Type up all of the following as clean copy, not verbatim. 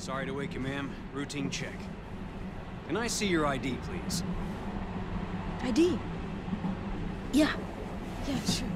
Sorry to wake you, ma'am. Routine check. Can I see your ID, please? ID? Yeah. Yeah, sure.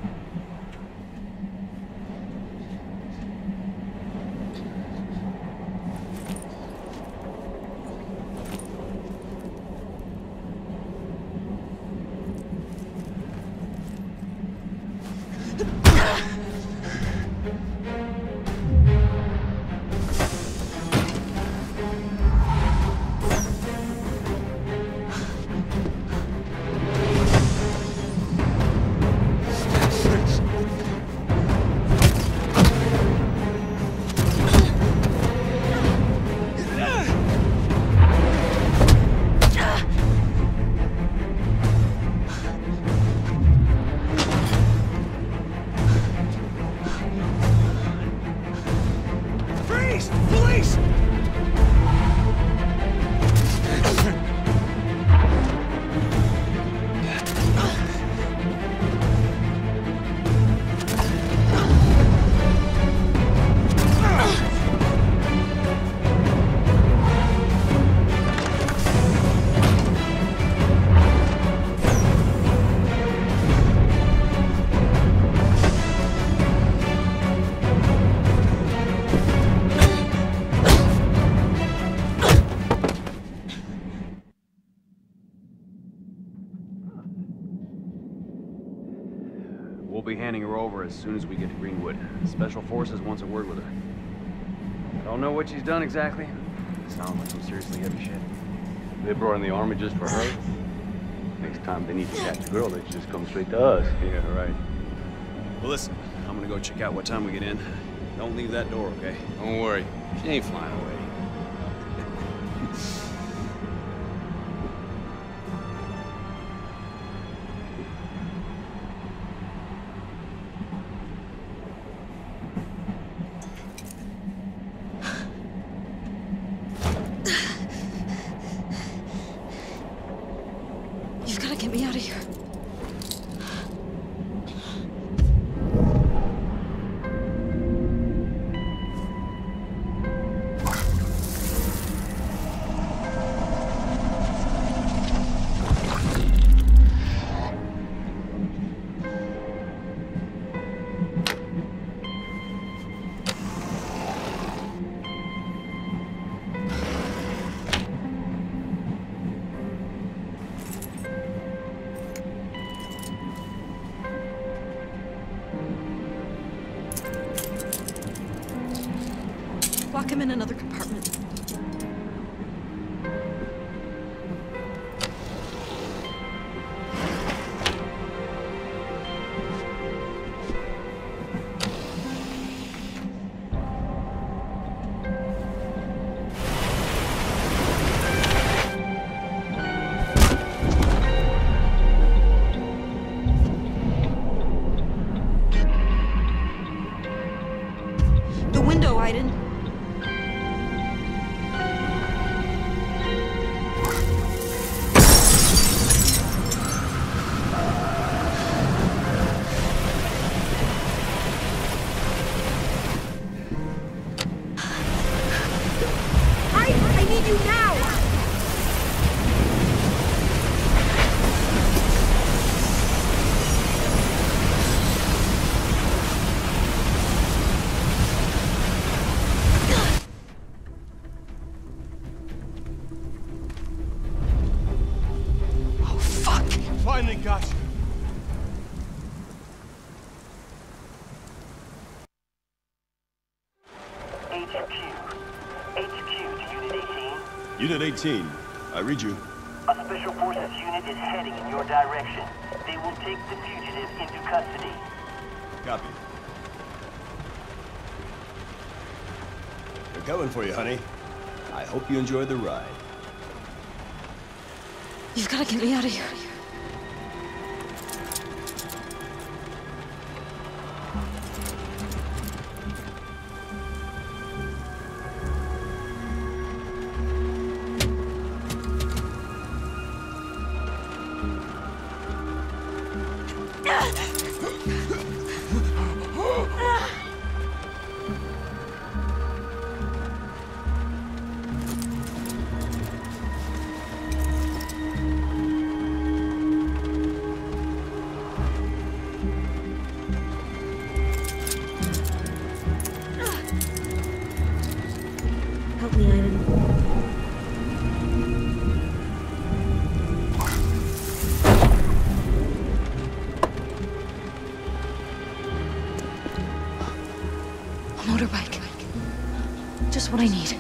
We'll be handing her over as soon as we get to Greenwood. Special Forces wants a word with her. Don't know what she's done exactly. Sounds like some seriously heavy shit. They brought in the army just for her. Next time they need to catch a girl, they just come straight to us. Yeah, right. Well, listen, I'm gonna go check out what time we get in. Don't leave that door, okay? Don't worry, she ain't flying away. You've got to get me out of here. Lock him in another compartment. The window, Aiden. I need you now! Oh, fuck! Finally got you. HQ to Unit 18. Unit 18. I read you. A Special Forces unit is heading in your direction. They will take the fugitive into custody. Copy. They're coming for you, honey. I hope you enjoyed the ride. You've got to get me out of here. what I need.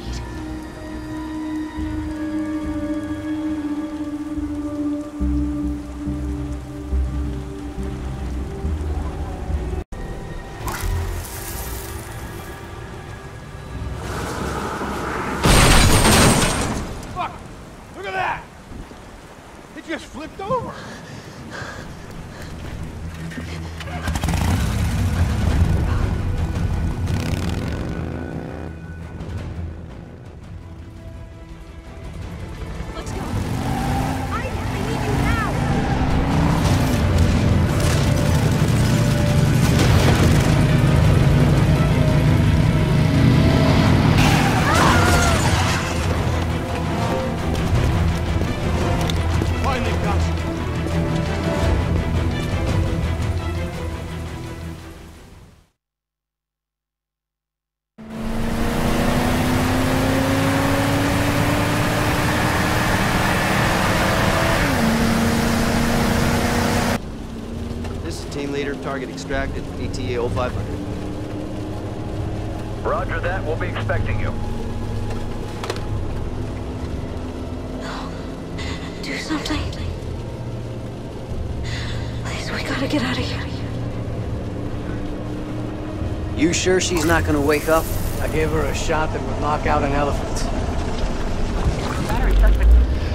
Fuck! Look at that! It just flipped over! Let's go. I need you now! Finally got you! This is team leader, target extracted, ETA 0500. Roger that. We'll be expecting you. Do something. Please, we gotta get out of here. You sure she's not gonna wake up? I gave her a shot that would knock out an elephant. Battery suspect.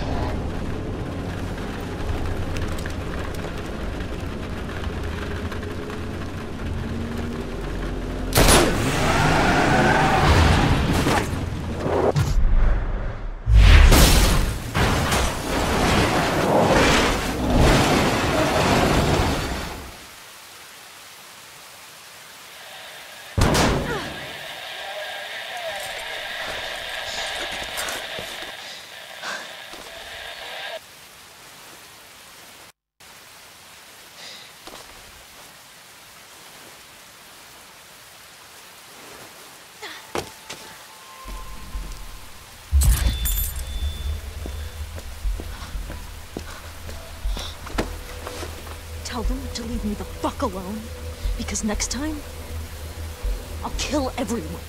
Tell them to leave me the fuck alone, because next time, I'll kill everyone.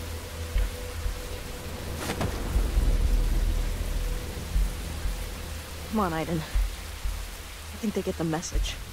Come on, Aiden. I think they get the message.